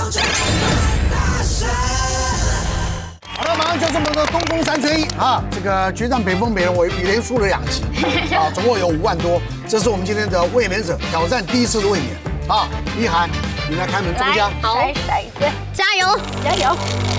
好了，马上就是我们的东风3缺1啊！这个决战北风北人，我连输了2集啊，总共有5万多。这是我们今天的卫冕者，挑战第1次的卫冕啊！一涵，你来开门庄家， 好， 骰子， 加油， 加油！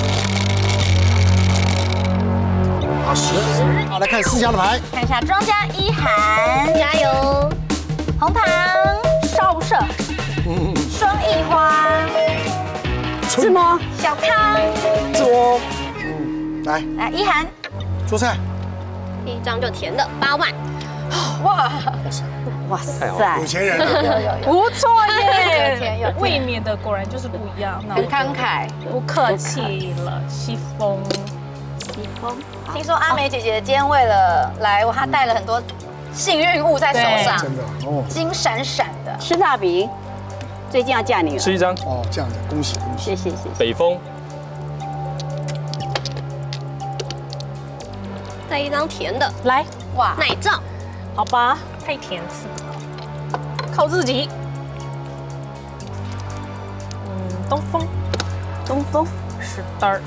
好10，好来看4家的牌， 看一下庄家一涵， 加油， 红糖少社，双翼花， 自摸小康， 我，来来一涵， 做菜， 第1张就甜的8万， 哇哇有钱人啊！ 不错耶！ 有甜卫冕的果然就是不一样，那很慷慨。 不客气了，西风。 西风，听说阿美姐姐今天为了来，她带了很多幸运物在手上， 真的哦， 金闪闪的。 吃大饼，最近要嫁女儿。 吃1张。 哦，这样子，恭喜恭喜！ 谢谢。 北风。 再1张甜的， 来， 哇， 奶罩， 好吧，太甜刺了，靠自己。东风， 东风是的。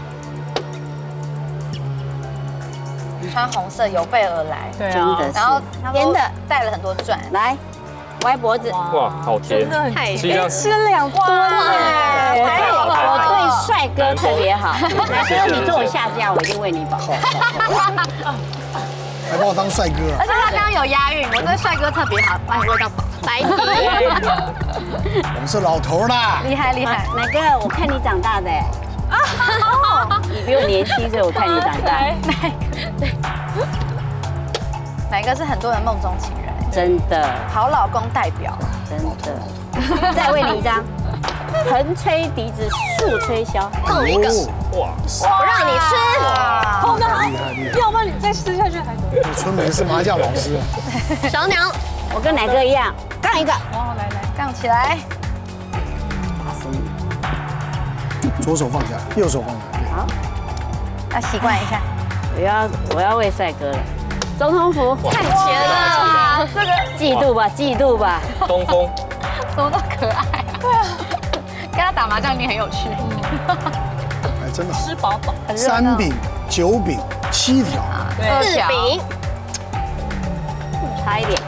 穿红色有备而来， 对啊， 真的然后是甜的， 带了很多钻， 来，歪脖子。 哇，好甜， 真的很太吃1张。 吃2吨耶！ 太好了， 我对帅哥特别好，帅哥你坐我下架，我一定为你保。 还把我当帅哥啊！ 而且他刚刚有押韵，我对帅哥特别好，把你喂到饱， 白皮， 我们是老头啦， 厉害厉害。 哪个？我看你长大的。你比我年轻，所以我看你长大。 哪个是很多人梦中情人？ 真的， 好老公代表， 真的。再为你一张，横吹笛子竖吹箫。 送你一个， 哇， 我让你吃， 好的， 厉害厉害！ 要不然你再吃下去还可以。 春梅是麻将老师， 小鸟， 我跟奶哥一样，杠一个。 哦，来， 杠起来， 打死你！ 左手放下，右手放下。 好， 要习惯一下。 我要为帅哥了。总统府， 看钱了， 这个嫉妒吧，嫉妒吧。 东风。 怎么都可爱啊！对啊，跟他打麻将一定很有趣。 哎，真的好。 吃饱饱。 3饼、9饼、7条， 4饼， 差一点。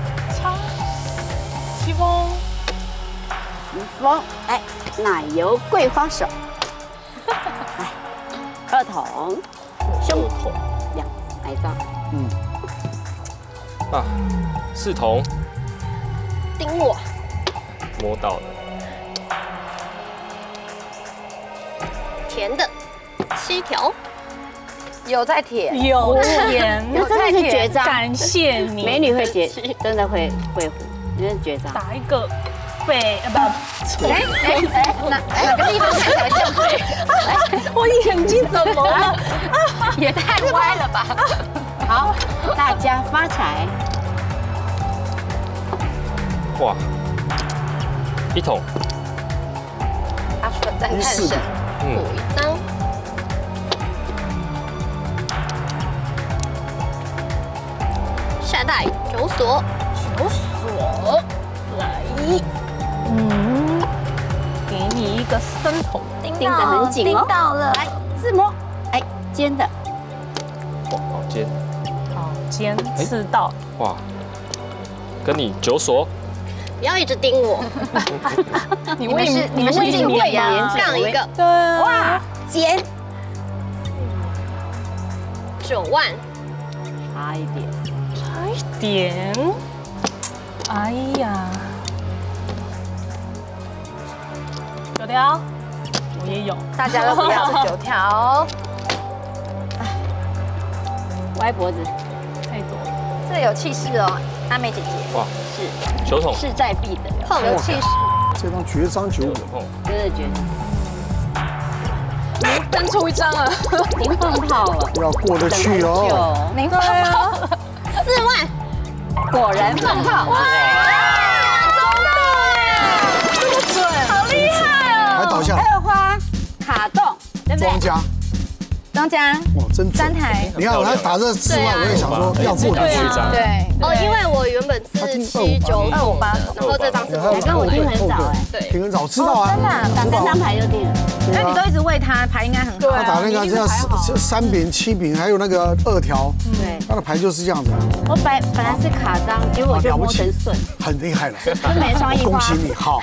西风， 西风，哎，奶油桂花手。来，2桶，胸口2奶罩。 啊，4桶。 盯我， 摸到了。 甜的7条， 有在舔， 有甜， 那真的是绝招， 感谢你， 美女会真的会胡，真是绝招。 打一个背，不， 哪个地方看起来像腿？ 我眼睛怎么了？ 也太歪了吧！ 好，大家发财。 哇，1桶。 阿顺在看 14 神， 补1张，下袋9锁， 有锁，来，给你一个3桶， 盯得很紧哦。 盯到了， 来，自摸，哎，尖的。 哇，好尖。 好尖刺到， 哇，跟你9锁。 不要一直盯我， 你们是竞卫呀冕， 杠一个对啊， 哇，尖， 9万， 差一点。 差一点，哎呀，9条，我也有， 大家都不要这9条， 歪脖子， 太多了， 这有气势哦，阿美姐姐哇， 是 9桶。 势在必得， 有气势。 这张绝章9五， 真的绝招。 单出1张啊， 您放炮了， 要过得去哦。 您放炮 4万， 果然放炮。哇， 这么准，好厉害哦！ 还倒下， 2花卡洞，对不对？ 庄家， 庄家哇，真准。 3台， 你看他打这4万，我也想说要过对去。 啊对， 哦，因为我原本是799， 258 然后这张是你跟我订很早哎， 对， 挺很早，知道啊。 真的啊， 打3张牌就定了。 那你都一直喂它，牌应该很好。 他打那个叫3饼、7饼，还有那个2条， 对， 他的牌就是这样子， 我本来是卡张，结果我就摸成笋， 很厉害了。 就每双一花。 恭喜你，好。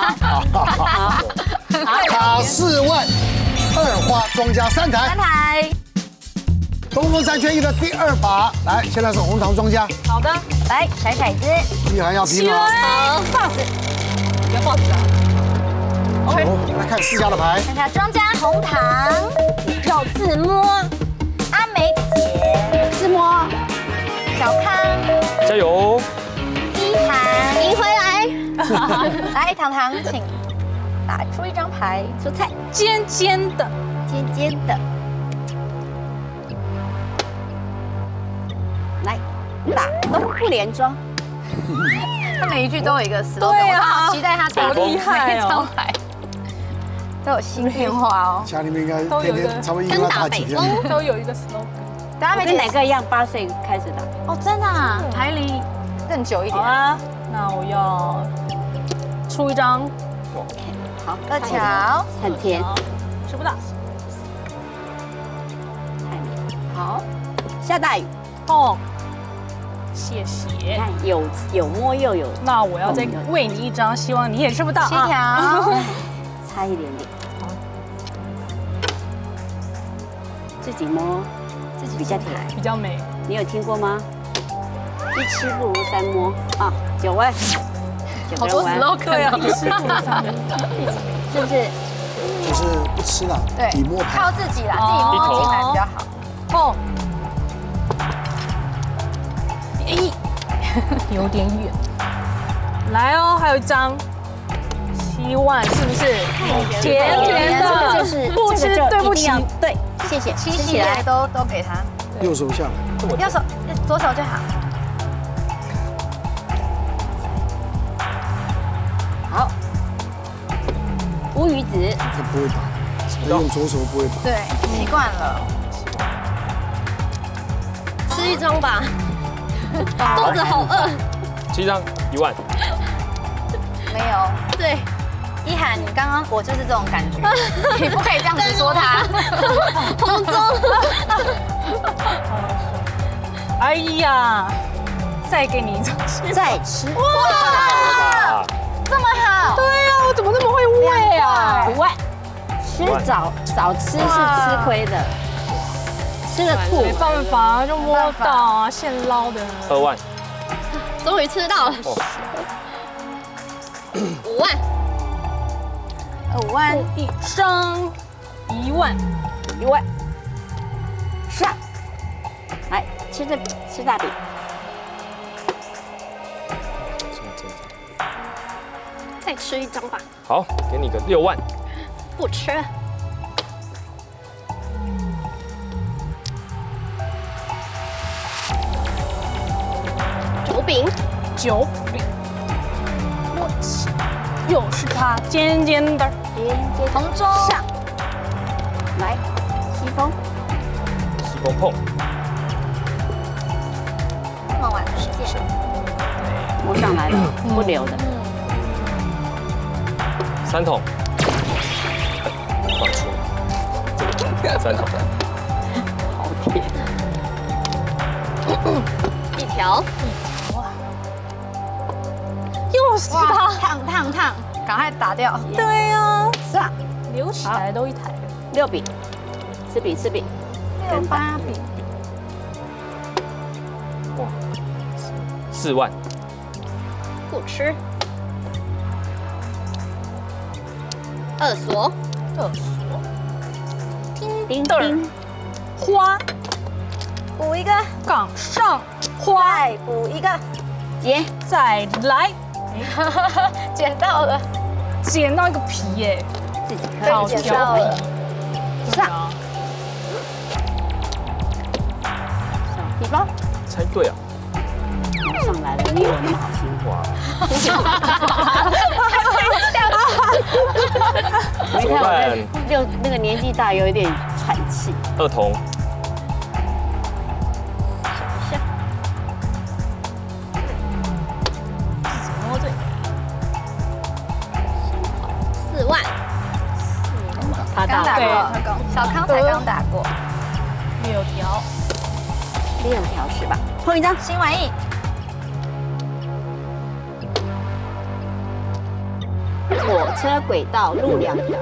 卡4万，2花庄家3台。 3台， 东风3缺1的第2把，来，现在是红糖庄家， 好的， 来甩骰子， 依然要拼了。 好， 报纸， 不要报纸啊。 好，来看4家的牌。 看看庄家红糖，有自摸，阿梅姐， 自摸， 小康， 加油！ 一涵， 赢回来， 来糖糖，请打出一张牌，出菜， 尖尖的， 尖尖的， 来打东不连庄， 他每一句都有一个 slogan， 对啊我好期待他打好厉害哦每一张牌都有新变化哦。 家里面应该都有一个天天差不多一个跟要打几打北风天。， 都有一个 slogan。 等下梅姐跟哪个一样？8岁开始打， 哦，真的啊，牌离更久一点。 好啊，那我要出一张， 好， 二条， 很甜， 吃不到。 好，下大雨， 哦，谢你谢。 看有摸又有， 那我要再喂你一张，希望你也吃不到 7 啊。 条， 差一点点，自己摸，自己比较甜。 比较美。 你有听过吗？一吃不如3摸啊，9万， 好多 slogan 对啊， 是不是？ 就是不吃了， 对比摸牌。 靠自己啦，自己摸进来比较好。 哦，咦，有点远。来哦，还有一张7万，是不是？甜甜这个的， 就是不吃这个就对不起一定要。对，谢谢， 7 吃起来系列都给他， 右手下来， 右手左手就好。 好。乌鱼子， 他不会打，他用左手不会打。 对，习惯了。 吃一张吧，肚子好饿。 7张1万， 没有， 对， 一涵，你刚刚我就是这种感觉，你不可以这样子说他。 红中， 哎呀，再给你一张。 再吃哇，这么好， 对啊，我怎么那么会喂啊？ 5万，吃早吃是吃亏的，吃了吐没。办法，就摸到啊，现捞的。 2万， 终于吃到了哦， 5万， 5万， 一张1万， 1万，上，来吃大饼， 再吃一张吧， 好，给你个6万， 不吃。9饼， 9饼，默契，又是它，尖尖的。 红中上，来西风， 西风碰， 这么晚的时间， 摸上来了，不留的， 3桶，放出，3桶， 好甜。 一条， 又是它。 烫，赶快打掉。 对呀， 上留起来都一台。 6饼，吃饼，跟 8饼， 哇，4万， 不吃。2锁， 厕所， 丁丁花， 补一个， 杠上花， 再补一个， 结再来， 捡到了， 捡到一个皮耶， 自己对看， 好捡调皮到了。 对啊， 小皮包猜对啊， 上来了，你有那么好心？ 哇， 没看我在那个年纪大，有一点喘气。 2筒， 摸对 4万， 他刚打到过，小康才刚打过， 6条， 6条是吧？碰一张， 新玩意， 火车轨道路2条。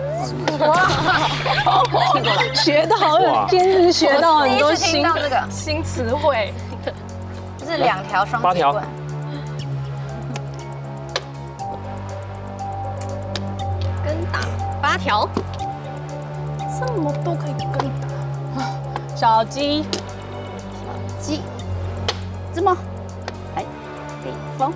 学到哇今日学到很多第一次听到这个新词汇。 这是2条双 8条节棍， 跟打8条， 这么多可以跟打。小鸡， 鸡，芝麻，来，顶峰，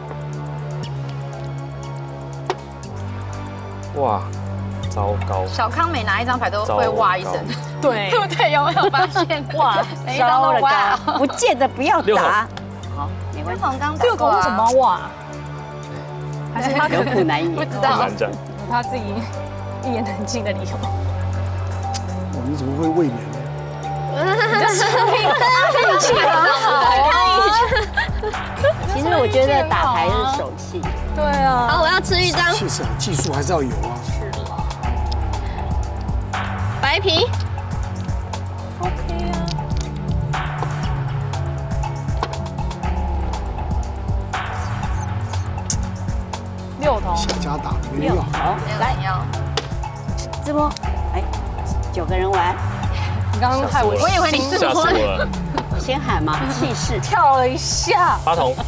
哇，糟糕， 小康每拿一张牌都会哇一声， 对对不对？有没有发现？ 哇， 每一张都哇。 不见得不要 6 打筒。 好，没关 6 系， 筒刚打 6 过啊筒为什么要哇？还是他有苦难言。 不知道很难讲。 有他自己一言难尽的理由。 哦，你怎么会卫冕呢？ 你这视频运气很好其实我觉得打牌是手气。 对啊。 好，我要吃一张气势啊，技术还是要有啊。 白皮， OK 啊。6筒， 下家打没有。 好， 没有来人要， 直播，哎，9个人玩， 你刚刚害我， 我以为你是吓死我了！ 我先喊嘛，气势。 跳了一下。 8筒，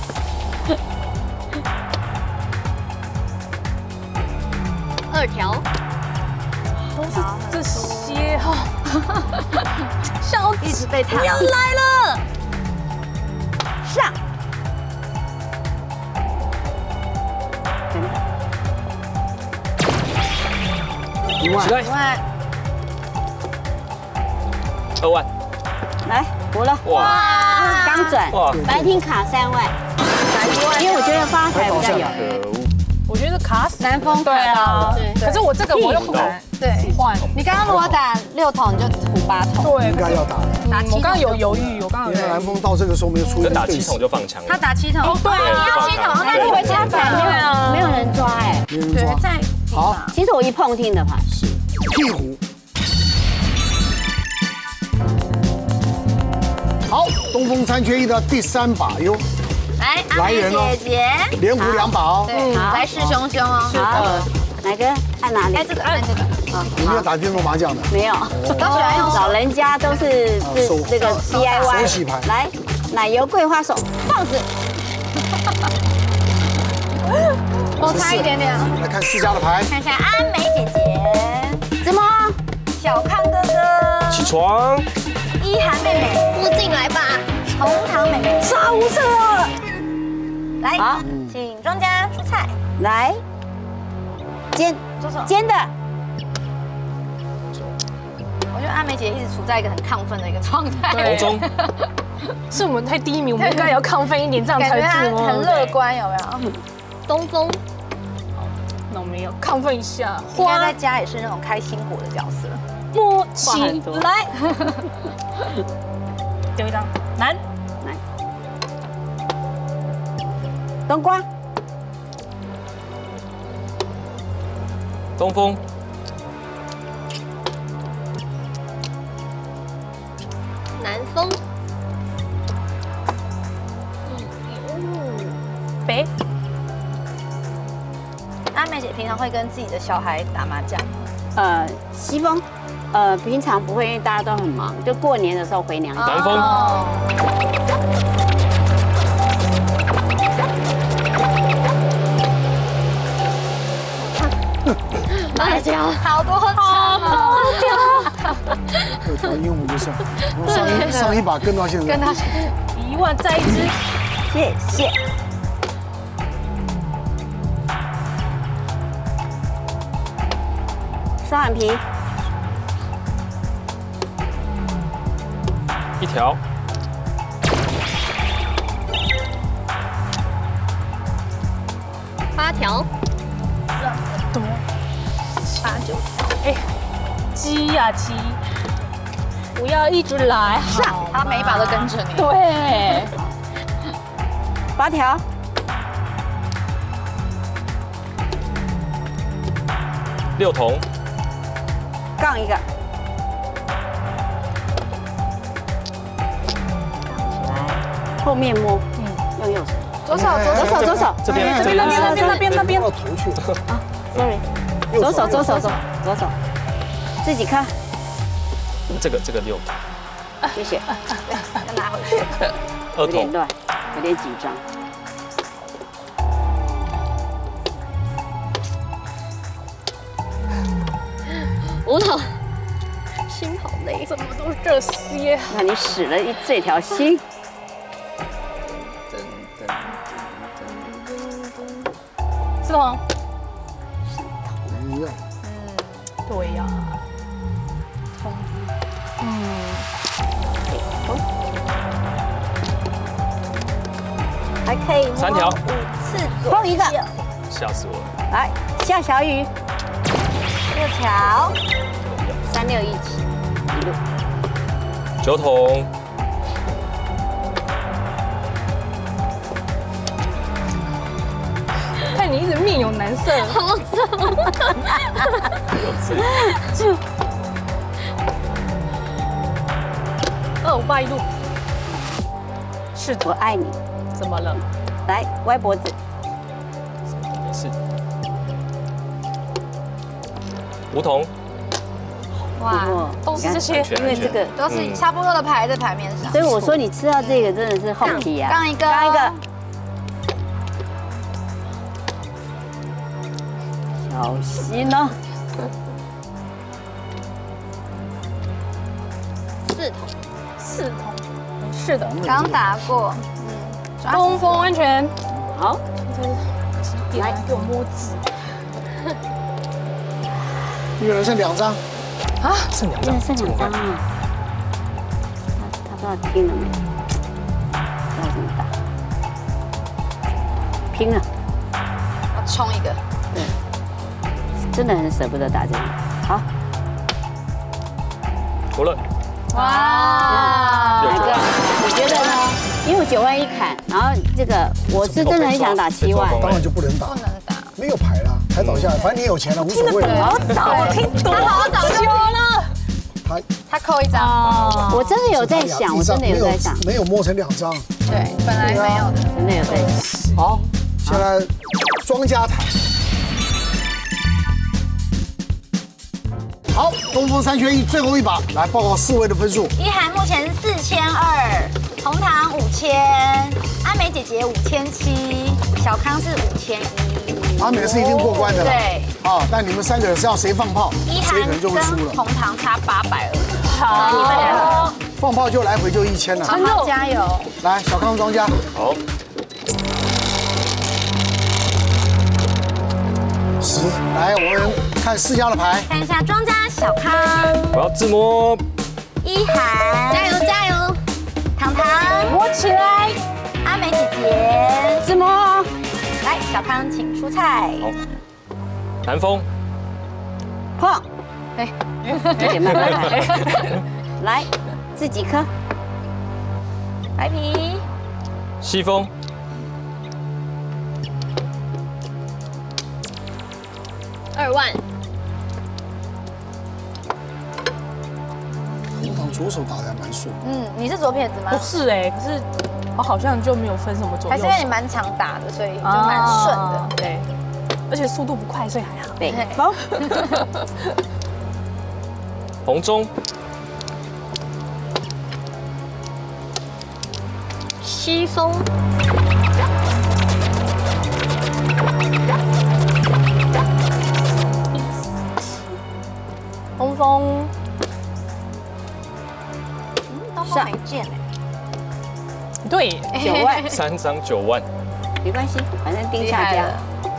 2条， 都是这些哈。小一直被弹。 要来了， 上，真的 1万起，来另外 2万， 来补了， 哇刚转， 哇， 白厅卡3万，因为我觉得发财比较有。 可恶！ 我觉得卡死。 南风对啊， 对可是我这个我又不敢对， 换。 你刚刚如果打6筒，你就吐8筒。 对， 应该要打的。 打7筒我刚刚有犹豫，我刚刚有因为南风到这个时候没有出跟打一个对 7筒手， 就放枪了。 他打7筒， 对啊你要7筒，那对你会加反没对啊？ 有没有人抓哎， 没人抓，。 对在好其实我一碰听的牌， 是屁股。好，东风3缺1的第3把哟， 来，阿美来人哦姐姐， 连胡2把哦。 对， 好来势汹汹哦。 好，哪个按哪里？ 哎，这个按这个， 你没有打电动麻将的？ 没有， 都喜欢用手。 老人家都是手那个手 DIY。 手洗牌来，奶油桂花手棒子， 我差一点点。 来看4家的牌， 看一下阿美姐姐， 怎么？ 小康哥哥， 起床， 一涵妹妹， 附进来吧， 红糖妹妹， 杀无赦了！ 来好， 请庄家出菜。 来，煎左手。 煎的， 我觉得阿美姐一直处在一个很亢奋的一个状态， 对头中， 是我们太低迷，我们应该也要亢奋一点，这样才感觉她自摸。 很乐观，有没有？ 东风， 那我们也要亢奋一下。 应该在家也是那种开心果的角色。 摸话起很多来，丢一张男， 冬瓜， 东风， 南风， 北， 阿美姐平常会跟自己的小孩打麻将吗？ 西风，平常不会，因为大家都很忙，就过年的时候回娘家。 南风， 辣椒， 好多场哦， 2条鹦鹉就上，上一把跟到现在， 跟他 1万再一只， 谢谢。双眼皮， 1条， 8条， 多8、9，哎，鸡呀鸡， 不要一直来， 上，他每一把都跟着你。 对， 8条， 6筒， 杠一个，后面摸，用右手， 左手， 左手， 这边那边， 到头去了。 啊 ，sorry， 左手，自己看， 这个6筒， 谢谢， 要拿回去。 2筒， 有点乱，有点紧张。 5筒，心好累。 怎么都是这些？ 那你使了这条心， 4筒。 一样。 对呀。 还可以 3条， 5次左右。 碰一个， 吓死我了。 来下小雨， 6条， 3、6一起，一路。 9筒， 看你一直面有难色。 好重。 258一路。是的， 我爱你。 怎么了？ 来，歪脖子， 没事。5筒， 哇， 都是这些。 因为这个， 都是差不多的牌在牌面上。 所以我说你吃到这个真的是后皮啊。 杠一个， 杠一个，小心哦。 4筒， 是的， 刚打过。 东风安全。 好， 来给我摸纸。 一个人剩2张。 啊，剩2张， 剩2张啊。他不知道拼了没？不知道怎么打。拼了。 我冲一个。 对，真的很舍不得打这个。好。 除了哇， 有9万， 你觉得呢？因为9万一砍，然后这个我是真的很想打7万， 当然就不能打， 不能打。 没有牌了，牌倒下来，反正你有钱了，无所谓了。 好早我听懂他好早就了，他扣1张。 我真的有在想，我真的有在想， 没有摸成2张。 对，本来没有的。 真的有在想。 好，现在庄家台。好，东风3缺1，最后一把，来报告4位的分数。 一涵目前4200，红糖5000，阿美姐姐5700，小康是5100。 阿美是一定过关的了。 对。 啊，但你们3个人是要谁放炮， 一涵谁可能就会输了。 跟红糖差800而已。 好， 你们2个， 放炮就来回就1000了。 好好加油。 来，小康庄家。 好 10，来，我们看4家的牌。 看一下庄家小康， 我要自摸， 一涵，加油加油，糖糖摸起来。 阿美姐姐， 自摸， 来，小康请出菜。 好，南风， 碰， 哎， 有点慢慢来，来，自己磕， 白皮， 西风， 2万， 红糖左手打得还蛮顺。 你是左撇子吗不？是哎，可是我好像就没有分什么左右手。 还是因为你蛮常打的，所以就蛮顺的。 对，而且速度不快，所以还好。 北风， 红中， 西风， 红枫， 东风没见哎。 对， 9万， 3张9万， 没关系，反正定下家，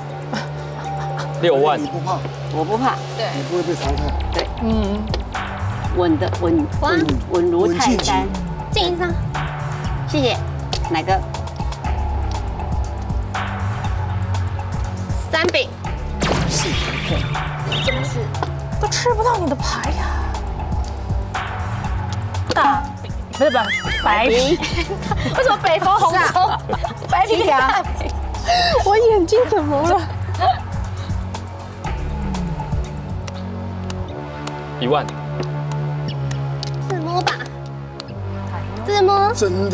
6万你，不怕， 我不怕， 你不会被淘汰。 嗯， 稳的稳如泰山， 进1张， 谢谢，哪个？ 3饼， 都吃不到你的牌呀。 大饼，不是白皮， 为什么北风红中白皮大饼？ 我眼睛怎么了 ？1万。 自摸吧，自摸。 真的。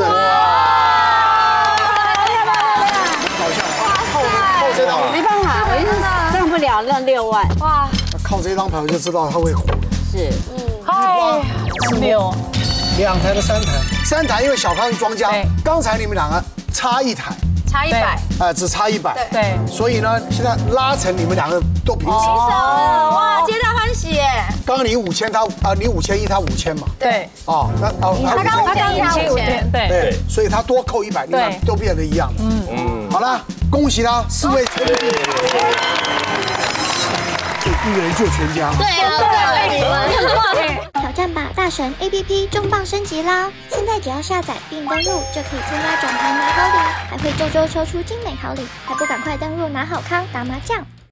搞笑，靠这张， 没办法，我就是上不了那6万。 哇， 靠这张牌我就知道他会火。 是， 嗨，6，2 台的3台，因为小康是庄家，刚才你们2个差1台， 差100， 只差100， 对， 所以呢，现在拉成你们2个都平手。 哇，皆大欢喜耶！ 刚刚你5000，你5001，他5000嘛。 对， 哦，那他刚5000， 对， 所以他多扣100，你们都变得一样。好了，恭喜他4位成功。就一个人救全家。 对啊，对，你们挑战吧大神 APP 重磅升级啦！现在只要下载并登录，就可以参加转盘拿好礼，还会周抽出精美好礼，还不赶快登录拿好康打麻将？